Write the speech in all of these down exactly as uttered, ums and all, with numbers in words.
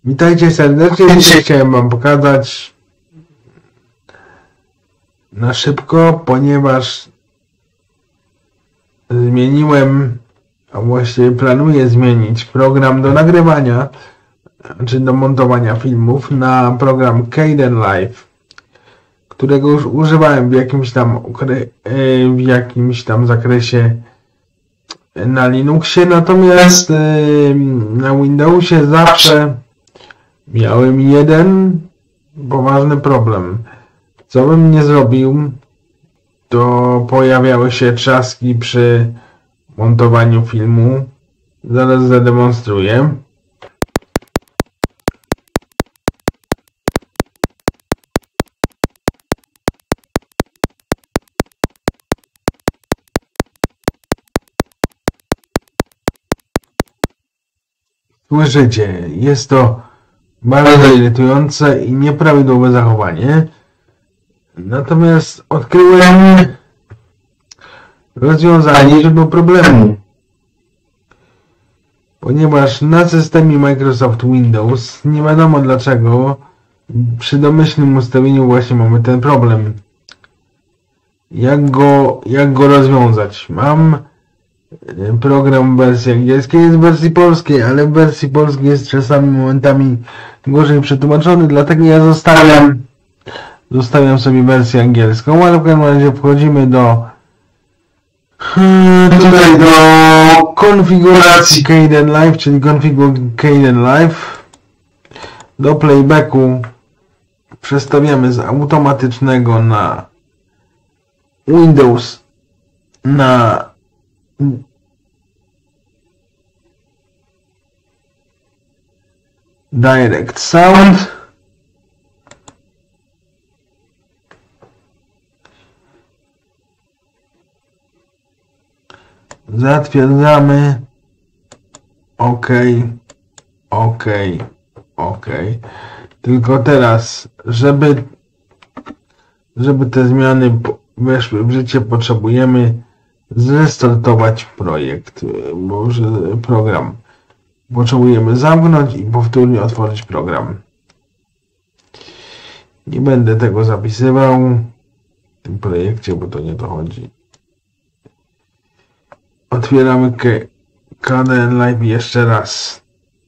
Witajcie serdecznie. Dzisiaj chciałem wam pokazać na szybko, ponieważ zmieniłem, a właściwie planuję zmienić program do nagrywania, czy do montowania filmów na program Kdenlive, którego już używałem w jakimś tam w jakimś tam zakresie na Linuxie, natomiast na Windowsie zawsze miałem jeden poważny problem. Co bym nie zrobił, to pojawiały się trzaski przy montowaniu filmu. Zaraz zademonstruję. Słyszycie, jest to bardzo irytujące i nieprawidłowe zachowanie. Natomiast odkryłem rozwiązanie tego problemu. Ponieważ na systemie Microsoft Windows nie wiadomo dlaczego przy domyślnym ustawieniu właśnie mamy ten problem. Jak go, jak go rozwiązać? Mam program w wersji angielskiej, jest w wersji polskiej, ale w wersji polskiej jest czasami momentami gorzej przetłumaczony, dlatego ja zostawiam zostawiam sobie wersję angielską, ale w każdym razie wchodzimy do tutaj do konfiguracji Kdenlive, czyli konfiguruj Kdenlive. Do playbacku przestawiamy z automatycznego na Windows na Direct Sound. Zatwierdzamy. OK. OK. OK. Tylko teraz, żeby żeby te zmiany weszły w życie, potrzebujemy zrestartować projekt, może program. Potrzebujemy zamknąć i powtórnie otworzyć program. Nie będę tego zapisywał w tym projekcie, bo to nie to chodzi. Otwieramy Kdenlive jeszcze raz.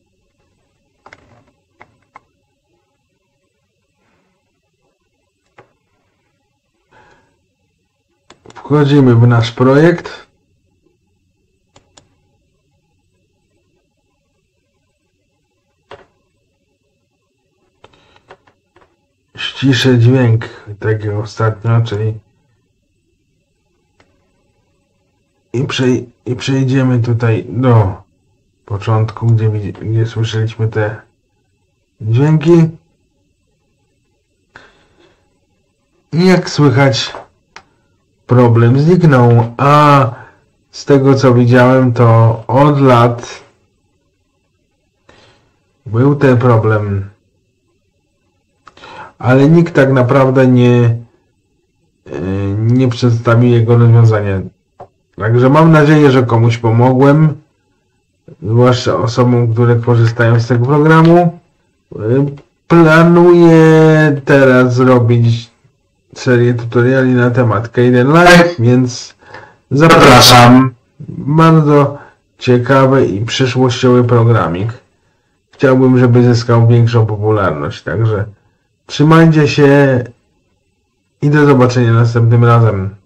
Wchodzimy w nasz projekt. Ściszę dźwięk, tak jak ostatnio, czyli i, przej i przejdziemy tutaj do początku, gdzie, gdzie słyszeliśmy te dźwięki. I jak słychać, problem zniknął, a z tego co widziałem, to od lat był ten problem, ale nikt tak naprawdę nie nie przedstawił jego rozwiązania. Także mam nadzieję, że komuś pomogłem, zwłaszcza osobom, które korzystają z tego programu. Planuję teraz zrobić serię tutoriali na temat Kdenlive, więc zapraszam. Bardzo ciekawy i przyszłościowy programik. Chciałbym, żeby zyskał większą popularność, także trzymajcie się i do zobaczenia następnym razem.